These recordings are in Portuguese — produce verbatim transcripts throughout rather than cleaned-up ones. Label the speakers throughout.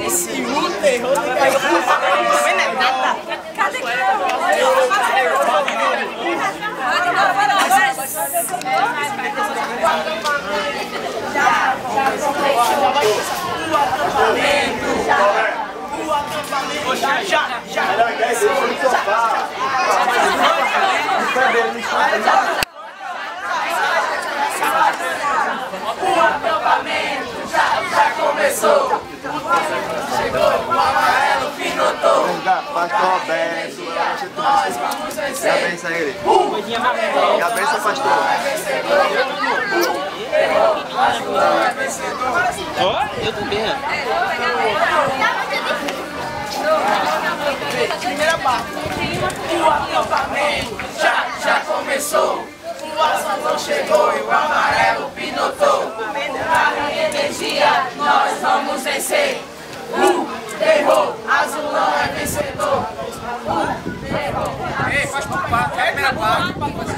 Speaker 1: Esse o terror do cara.
Speaker 2: Cadê que
Speaker 1: O acampamento já, já, já.
Speaker 3: Melhor ideia é você no sofá.
Speaker 1: O acampamento já, já começou. Chegou, o amarelo pinotou.
Speaker 3: Pastor Roberto,
Speaker 1: Nós vamos vencer.
Speaker 3: já pensa ele.
Speaker 1: Uh!
Speaker 3: Já pensa, pastor.
Speaker 4: Ó, eu também.
Speaker 1: Primeira parte. O acampamento já, já começou. O azulão chegou e o amarelo pinotou. Na energia nós vamos vencer. O terror azulão é vencedor. O terror.
Speaker 4: Ei, faz por parte, é a primeira parte.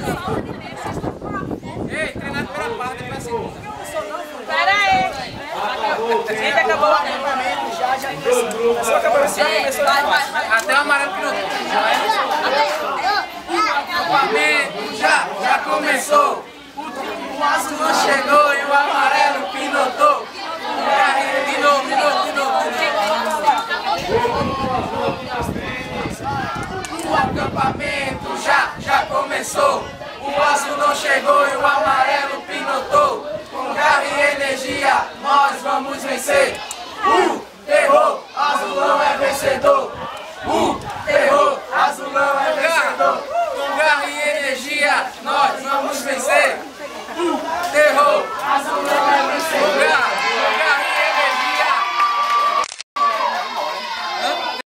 Speaker 4: Ei, treinar a primeira parte, depois a segunda.
Speaker 2: Pera aí. Eita, acabou.
Speaker 1: O acampamento já, já começou. Começou a acampamento, começou a acampamento.
Speaker 4: Até o amarelo pilotou. Já é?
Speaker 1: O acampamento já, já começou. O azulão chegou e o amarelo pinotou. De novo, de novo, de novo, de novo. O acampamento já, já começou.